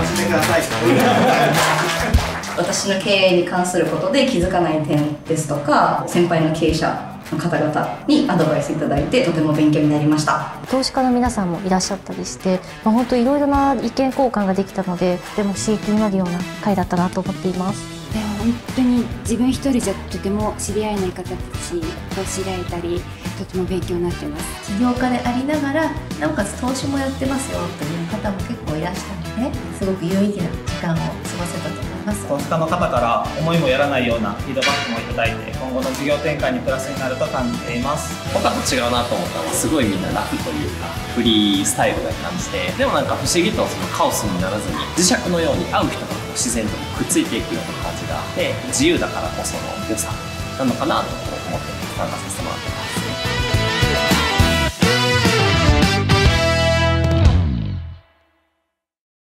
楽しんでください。 私の経営に関することで気づかない点ですとか、先輩の経営者の方々にアドバイスいただいて、とても勉強になりました。 投資家の皆さんもいらっしゃったりして、本当いろいろな意見交換ができたので、とても刺激になるような会だったなと思っています。 でも本当に自分一人じゃとても知り合えない方たちと知り合えたり、とても勉強になってます。 起業家でありながらなおかつ投資もやってますよという方も結構いらしたので、すごく有意義な時間を過ごせたと思います。 投資家の方から思いもやらないようなフィードバックもいただいて、今後の事業展開にプラスになると感じています。 他と違うなと思ったのは、すごいみんな楽というかフリースタイルな感じで、でもなんか不思議とそのカオスにならずに、磁石のように会う人が自然とくっついていくような感じがあって、自由だからこその良さなのかなと思って参加させてもらってます。